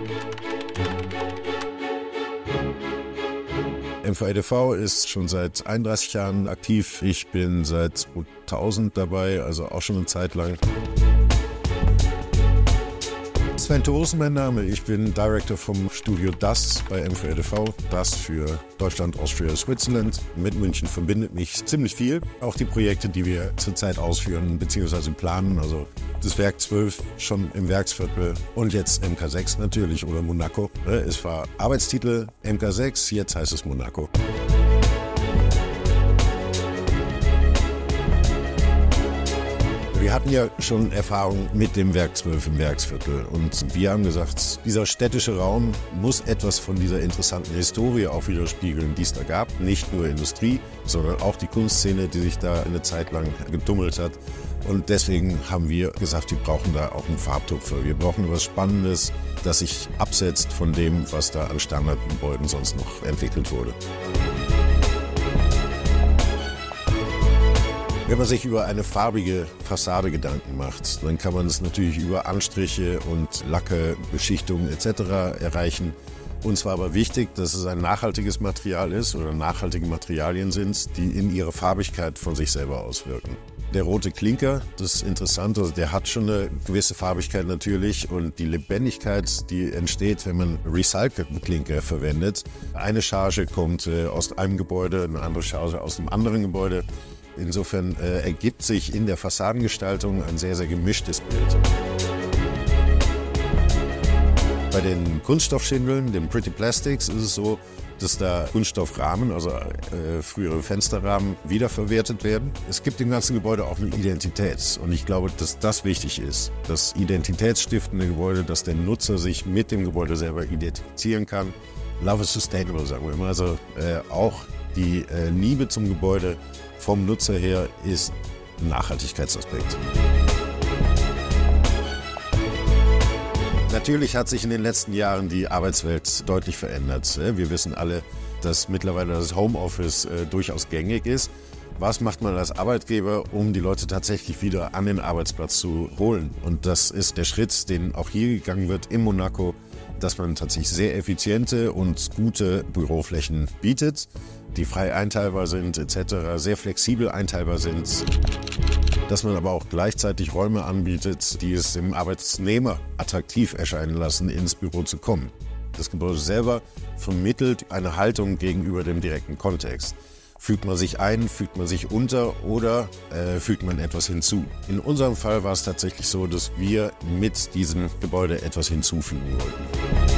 MVEDV ist schon seit 31 Jahren aktiv. Ich bin seit 2000 dabei, also auch schon eine Zeit lang. Sven Thorsen mein Name. Ich bin Director vom Studio DAS bei MVEDV. DAS für Deutschland, Austria, Switzerland. Mit München verbindet mich ziemlich viel. Auch die Projekte, die wir zurzeit ausführen bzw. planen. Also das Werk 12 schon im Werksviertel und jetzt MK6 natürlich oder Monaco. Es war Arbeitstitel MK6, jetzt heißt es Monaco. Wir hatten ja schon Erfahrung mit dem Werk 12 im Werksviertel und wir haben gesagt, dieser städtische Raum muss etwas von dieser interessanten Historie auch widerspiegeln, die es da gab. Nicht nur Industrie, sondern auch die Kunstszene, die sich da eine Zeit lang getummelt hat. Und deswegen haben wir gesagt, wir brauchen da auch einen Farbtupfer. Wir brauchen etwas Spannendes, das sich absetzt von dem, was da an Standardgebäuden sonst noch entwickelt wurde. Wenn man sich über eine farbige Fassade Gedanken macht, dann kann man es natürlich über Anstriche und Lacke, Beschichtungen etc. erreichen. Uns war aber wichtig, dass es ein nachhaltiges Material ist oder nachhaltige Materialien sind, die in ihrer Farbigkeit von sich selber auswirken. Der rote Klinker, das ist interessant, also der hat schon eine gewisse Farbigkeit natürlich und die Lebendigkeit, die entsteht, wenn man recycelten Klinker verwendet. Eine Charge kommt aus einem Gebäude, eine andere Charge aus einem anderen Gebäude. Insofern ergibt sich in der Fassadengestaltung ein sehr, sehr gemischtes Bild. Bei den Kunststoffschindeln, den Pretty Plastics, ist es so, dass da Kunststoffrahmen, also frühere Fensterrahmen, wiederverwertet werden. Es gibt im ganzen Gebäude auch eine Identität und ich glaube, dass das wichtig ist. Das identitätsstiftende Gebäude, dass der Nutzer sich mit dem Gebäude selber identifizieren kann. Love is sustainable, sagen wir immer. Also auch die Liebe zum Gebäude vom Nutzer her ist ein Nachhaltigkeitsaspekt. Natürlich hat sich in den letzten Jahren die Arbeitswelt deutlich verändert. Wir wissen alle, dass mittlerweile das Homeoffice durchaus gängig ist. Was macht man als Arbeitgeber, um die Leute tatsächlich wieder an den Arbeitsplatz zu holen? Und das ist der Schritt, den auch hier gegangen wird in Monaco, dass man tatsächlich sehr effiziente und gute Büroflächen bietet, die frei einteilbar sind etc., sehr flexibel einteilbar sind. Dass man aber auch gleichzeitig Räume anbietet, die es dem Arbeitnehmer attraktiv erscheinen lassen, ins Büro zu kommen. Das Gebäude selber vermittelt eine Haltung gegenüber dem direkten Kontext. Fügt man sich ein, fügt man sich unter oder fügt man etwas hinzu? In unserem Fall war es tatsächlich so, dass wir mit diesem Gebäude etwas hinzufügen wollten.